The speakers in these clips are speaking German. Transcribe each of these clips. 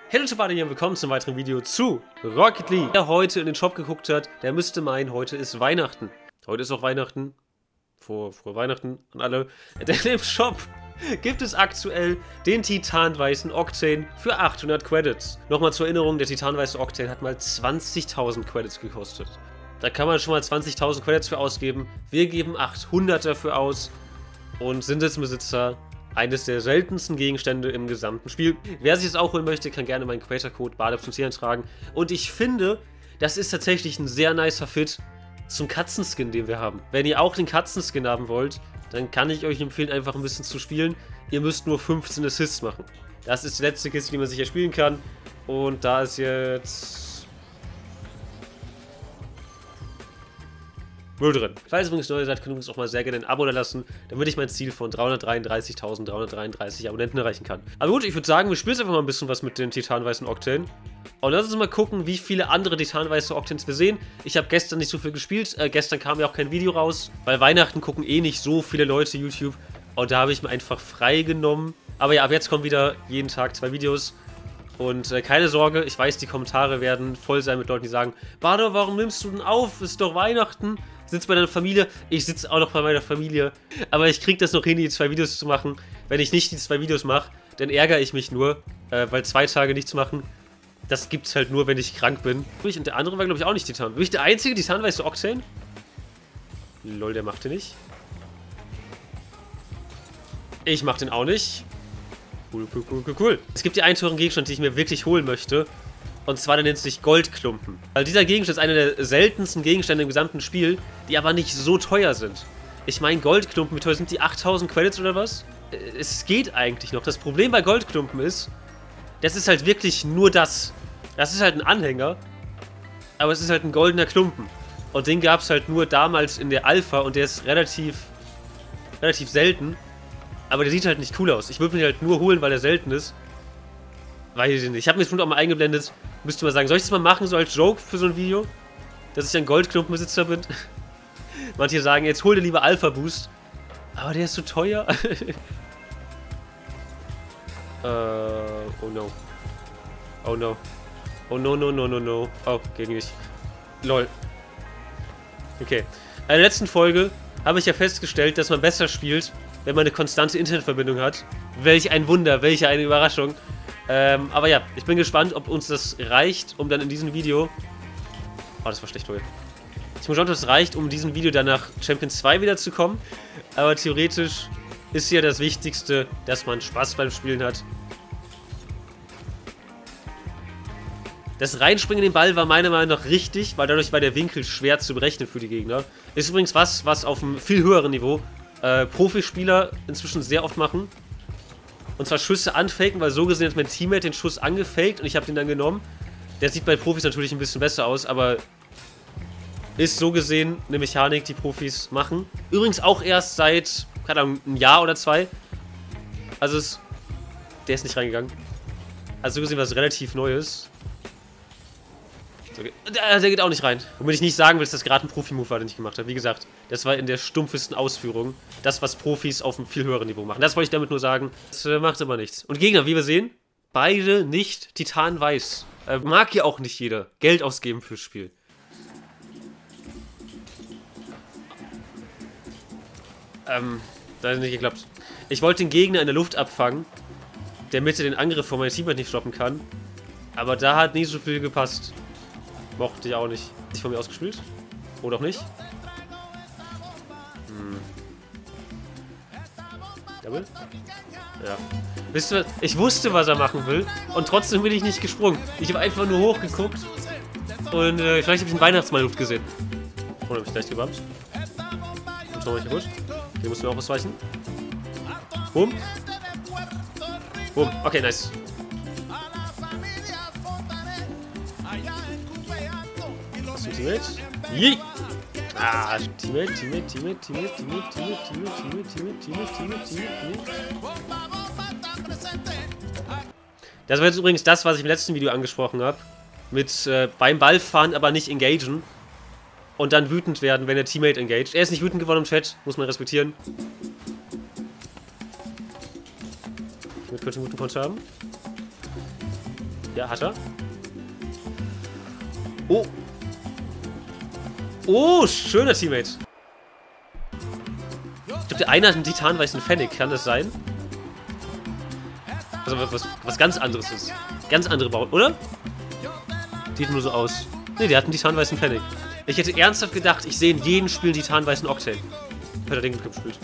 Hallo Tabade hier und willkommen zum weiteren Video zu Rocket League. Wer heute in den Shop geguckt hat, der müsste meinen, heute ist Weihnachten. Heute ist auch Weihnachten. Frohe Weihnachten an alle. Denn im Shop gibt es aktuell den titanweißen Octane für 800 Credits. Nochmal zur Erinnerung, der titanweiße Octane hat mal 20.000 Credits gekostet. Da kann man schon mal 20.000 Credits für ausgeben. Wir geben 800 dafür aus und sind jetzt Besitzer eines der seltensten Gegenstände im gesamten Spiel. Wer sich das auch holen möchte, kann gerne meinen Creator-Code BADE.10 eintragen. Und ich finde, das ist tatsächlich ein sehr nicer Fit zum Katzenskin, den wir haben. Wenn ihr auch den Katzenskin haben wollt, dann kann ich euch empfehlen, einfach ein bisschen zu spielen. Ihr müsst nur 15 Assists machen. Das ist die letzte Kiste, die man sicher spielen kann. Und da ist jetzt Müll drin. Falls ihr übrigens neu seid, könnt ihr uns auch mal sehr gerne ein Abo da lassen, damit ich mein Ziel von 333.333 Abonnenten erreichen kann. Aber gut, ich würde sagen, wir spielen jetzt einfach mal ein bisschen was mit dem titanweißen Octane. Und lass uns mal gucken, wie viele andere titanweiße Octanes wir sehen. Ich habe gestern nicht so viel gespielt. Gestern kam ja auch kein Video raus, weil Weihnachten gucken eh nicht so viele Leute YouTube. Und da habe ich mir einfach frei genommen. Aber ja, ab jetzt kommen wieder jeden Tag 2 Videos. Und keine Sorge, ich weiß, die Kommentare werden voll sein mit Leuten, die sagen: Bado, warum nimmst du denn auf? Ist doch Weihnachten. Sitzt bei deiner Familie. Ich sitze auch noch bei meiner Familie. Aber ich kriege das noch hin, die 2 Videos zu machen. Wenn ich nicht die 2 Videos mache, dann ärgere ich mich nur, weil 2 Tage nichts machen, das gibt's halt nur, wenn ich krank bin. Und der andere war, glaube ich, auch nicht Titan. Bin ich der einzige titanweiße Octane? Lol, der macht den nicht. Ich mach den auch nicht. Cool. Es gibt die einen teuren Gegenstand, die ich mir wirklich holen möchte. Und zwar, der nennt sich Goldklumpen. Weil dieser Gegenstand ist einer der seltensten Gegenstände im gesamten Spiel, die aber nicht so teuer sind. Ich meine, Goldklumpen, wie teuer sind die? 8000 Credits oder was? Es geht eigentlich noch. Das Problem bei Goldklumpen ist, das ist halt wirklich nur das. Das ist halt ein Anhänger, aber es ist halt ein goldener Klumpen. Und den gab es halt nur damals in der Alpha und der ist relativ selten. Aber der sieht halt nicht cool aus. Ich würde mir halt nur holen, weil er selten ist. Weiß ich nicht. Ich habe mir das Punkt auch mal eingeblendet. Müsste mal sagen, soll ich das mal machen, so als Joke für so ein Video? Dass ich ein Goldklumpenbesitzer bin? Manche sagen, jetzt hol dir lieber Alpha Boost. Aber der ist zu teuer. Oh no. Oh no. Oh no, no, no, no, no. Oh, gegen mich. Lol. Okay. In der letzten Folge habe ich ja festgestellt, dass man besser spielt, wenn man eine konstante Internetverbindung hat. Welch ein Wunder, welche eine Überraschung. Aber ja, ich bin gespannt, ob uns das reicht, um dann in diesem Video... Oh, das war schlecht, toll. Ich bin gespannt, ob das reicht, um in diesem Video dann nach Champions 2 wiederzukommen. Aber theoretisch ist ja das Wichtigste, dass man Spaß beim Spielen hat. Das Reinspringen in den Ball war meiner Meinung nach richtig, weil dadurch war der Winkel schwer zu berechnen für die Gegner. Ist übrigens was auf einem viel höheren Niveau Profispieler inzwischen sehr oft machen. Und zwar Schüsse anfaken, weil so gesehen hat mein Teammate den Schuss angefaked und ich habe den dann genommen. Der sieht bei Profis natürlich ein bisschen besser aus, aber ist so gesehen eine Mechanik, die Profis machen. Übrigens auch erst seit, keine Ahnung, ein Jahr oder 2. Also der ist nicht reingegangen. Also so gesehen was relativ Neues. Der geht auch nicht rein. Womit ich nicht sagen will, dass das gerade ein Profi-Move war, den ich gemacht habe. Wie gesagt, das war in der stumpfesten Ausführung. Das, was Profis auf einem viel höheren Niveau machen. Das wollte ich damit nur sagen. Das macht aber nichts. Und Gegner, wie wir sehen, beide nicht titanweiß. Mag ja auch nicht jeder Geld ausgeben fürs Spiel. Da hat nicht geklappt. Ich wollte den Gegner in der Luft abfangen, der Mitte den Angriff von meinem Teammate nicht stoppen kann. Aber da hat nie so viel gepasst. Mochte ich auch nicht. Ist von mir ausgespielt? Oder auch nicht? Double? Ja. Wisst ihr was? Ich wusste, was er machen will. Und trotzdem bin ich nicht gesprungen. Ich habe einfach nur hochgeguckt. Und vielleicht habe ich einen Weihnachtsmann in der Luft gesehen. Oder habe ich gleich gebammt? Und schau mal hier gut. Hier mussten wir auch ausweichen. Boom. Boom. Okay, nice. Teammate. Yee! Ah, Teammate. Das war jetzt übrigens das, was ich im letzten Video angesprochen habe. Mit beim Ballfahren aber nicht engagen. Und dann wütend werden, wenn der Teammate engaged. Er ist nicht wütend geworden im Chat, muss man respektieren. Ich könnte einen guten Punch haben. Ja, hat er. Oh. Oh, schöner Teammate. Ich glaube, der eine hat einen titanweißen Fennec. Kann das sein? Also was ganz anderes ist. Ganz andere Bau, oder? Sieht nur so aus. Ne, der hat einen titanweißen Fennec. Ich hätte ernsthaft gedacht, ich sehe in jedem Spiel einen titanweißen Octane. Hat er den gespielt.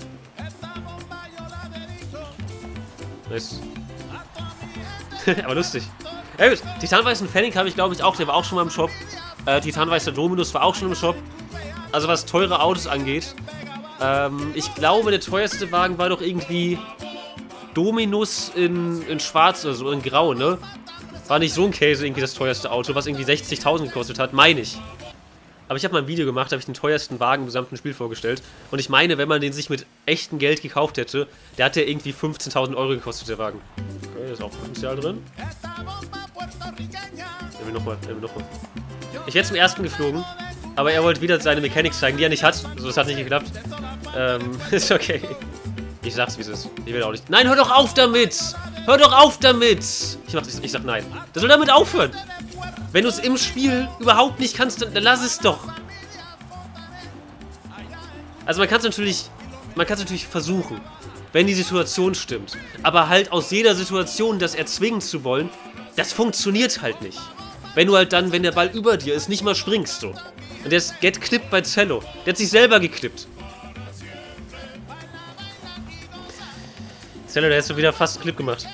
Nice. Aber lustig. Ja gut, titanweißen Fennec habe ich glaube ich auch, der war auch schon mal im Shop. Titanweißer Dominus war auch schon im Shop. Also was teure Autos angeht. Ich glaube der teuerste Wagen war doch irgendwie Dominus in schwarz oder so, in grau, ne? War nicht so ein Käse irgendwie das teuerste Auto, was irgendwie 60.000 gekostet hat, meine ich. Aber ich habe mal ein Video gemacht, habe ich den teuersten Wagen im gesamten Spiel vorgestellt. Und ich meine, wenn man den sich mit echtem Geld gekauft hätte, der hat ja irgendwie 15.000 Euro gekostet, der Wagen. Okay, da ist auch Potenzial drin. Er will nochmal. Ich hätte zum ersten geflogen, aber er wollte wieder seine Mechanics zeigen, die er nicht hat. Also das hat nicht geklappt. Ist okay. Ich sag's, wie es ist. Ich will auch nicht. Nein, hör doch auf damit! Hör doch auf damit! Ich sag nein. Der soll damit aufhören! Wenn du es im Spiel überhaupt nicht kannst, dann lass es doch. Also man kann es natürlich versuchen, wenn die Situation stimmt. Aber halt aus jeder Situation das erzwingen zu wollen, das funktioniert halt nicht. Wenn du halt dann, wenn der Ball über dir ist, nicht mal springst so. Und der ist get clipped bei Zello. Der hat sich selber geklippt. Zello, der hat so wieder fast einen Clip gemacht.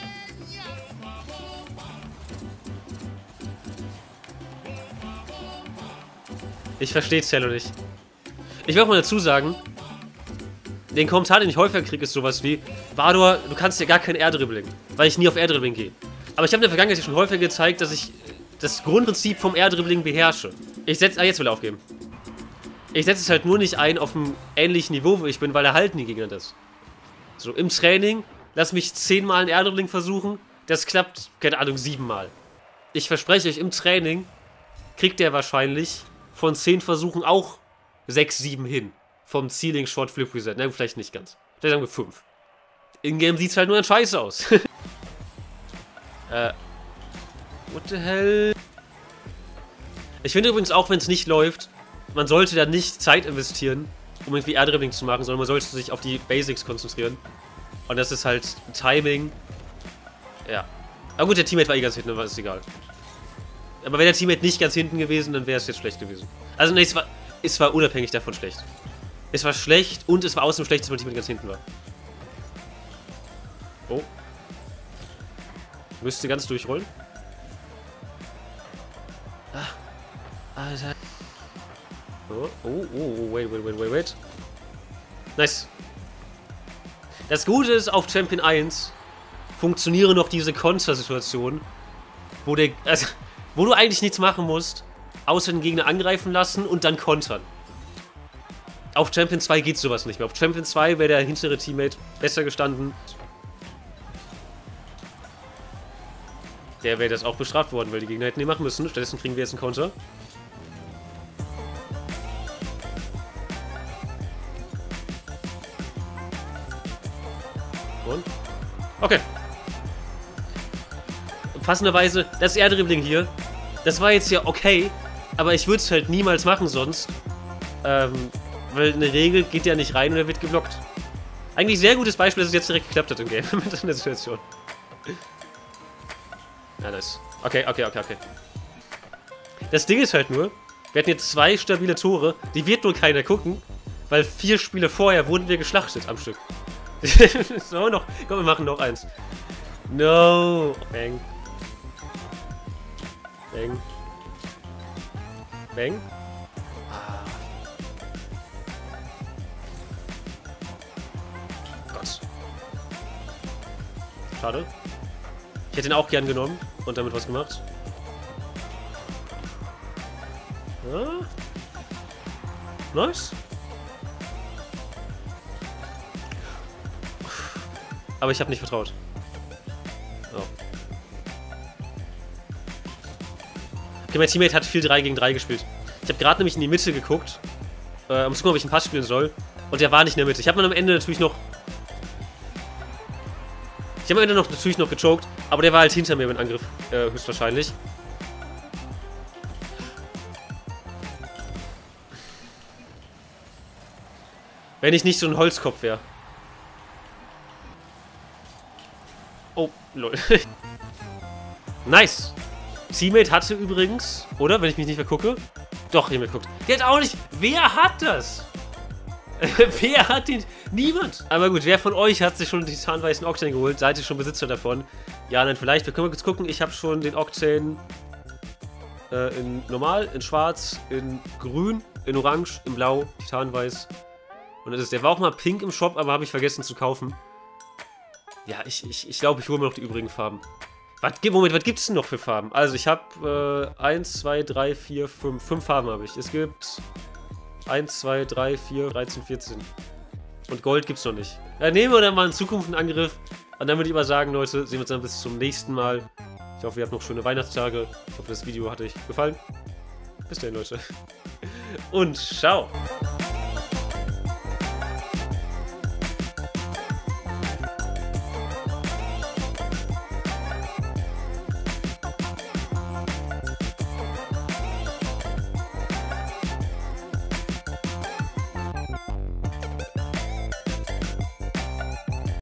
Ich verstehe Zello nicht. Ich will auch mal dazu sagen, den Kommentar, den ich häufiger kriege, ist sowas wie: Bador, du kannst ja gar kein Air-Dribbling, weil ich nie auf Air-Dribbling gehe. Aber ich habe in der Vergangenheit schon häufiger gezeigt, dass ich das Grundprinzip vom Air-Dribbling beherrsche. Jetzt will er aufgeben. Ich setze es halt nur nicht ein auf einem ähnlichen Niveau, wo ich bin, weil er halten die Gegner das. So, im Training, lass mich 10-mal ein Air-Dribbling versuchen, das klappt, keine Ahnung, 7-mal. Ich verspreche euch, im Training kriegt der wahrscheinlich von 10 Versuchen auch 6, 7 hin. Vom Ceiling Short Flip Reset. Ne, vielleicht nicht ganz. Vielleicht sagen wir 5. In-game sieht es halt nur ein Scheiße aus. What the hell? Ich finde übrigens auch, wenn es nicht läuft, man sollte da nicht Zeit investieren, um irgendwie Air-Dribbling zu machen, sondern man sollte sich auf die Basics konzentrieren. Und das ist halt Timing. Ja. Aber gut, der Teammate war eh ganz hinten, dann war es egal. Aber wäre der Teammate nicht ganz hinten gewesen, dann wäre es jetzt schlecht gewesen. Also ne, es war unabhängig davon schlecht. Es war schlecht und es war außerdem schlecht, dass mein Teammate ganz hinten war. Oh. Müsste ganz durchrollen. Alter. Oh, wait. Nice. Das Gute ist, auf Champion 1 funktionieren noch diese Kontersituationen, wo du eigentlich nichts machen musst, außer den Gegner angreifen lassen und dann kontern. Auf Champion 2 geht sowas nicht mehr. Auf Champion 2 wäre der hintere Teammate besser gestanden. Der wäre das auch bestraft worden, weil die Gegner hätten die machen müssen. Stattdessen kriegen wir jetzt einen Konter. Und? Okay. Passenderweise, das Air-Dribbling hier, das war jetzt ja okay, aber ich würde es halt niemals machen sonst. Weil eine Regel geht ja nicht rein und er wird geblockt. Eigentlich sehr gutes Beispiel, dass es jetzt direkt geklappt hat im Game mit der Situation. Ja, nice. Okay. Das Ding ist halt nur, wir hatten jetzt 2 stabile Tore, die wird nur keiner gucken, weil 4 Spiele vorher wurden wir geschlachtet am Stück. So, komm, wir machen noch eins. No. Bang. Gott. Schade. Ich hätte ihn auch gern genommen und damit was gemacht. Ja. Nice. Aber ich habe nicht vertraut. Oh. Okay, mein Teammate hat viel 3 gegen 3 gespielt. Ich habe gerade nämlich in die Mitte geguckt, um zu gucken, ob ich einen Pass spielen soll. Und der war nicht in der Mitte. Ich habe dann am Ende natürlich noch Ich habe am Ende natürlich noch gechoked, aber der war halt hinter mir mit Angriff, höchstwahrscheinlich. Wenn ich nicht so ein Holzkopf wäre. Oh, lol. Nice. Teammate hatte übrigens, oder? Wenn ich mich nicht vergucke. Doch, jemand guckt. Der hat auch nicht. Wer hat das? Wer hat den? Niemand. Aber gut, wer von euch hat sich schon den titanweißen Octane geholt? Seid ihr schon Besitzer davon? Ja, nein, vielleicht. Wir können mal kurz gucken. Ich habe schon den Octane in normal, in schwarz, in grün, in orange, in blau, titanweiß. Und das ist, der war auch mal pink im Shop, aber habe ich vergessen zu kaufen. Ja, ich glaube, ich hole mir noch die übrigen Farben. Moment, was gibt es denn noch für Farben? Also, ich habe 1, 2, 3, 4, 5. 5 Farben habe ich. Es gibt 1, 2, 3, 4, 13, 14. Und Gold gibt es noch nicht. Ja, nehmen wir dann mal in Zukunft einen Angriff. Und dann würde ich aber sagen, Leute, sehen wir uns dann bis zum nächsten Mal. Ich hoffe, ihr habt noch schöne Weihnachtstage. Ich hoffe, das Video hat euch gefallen. Bis dahin, Leute. Und ciao.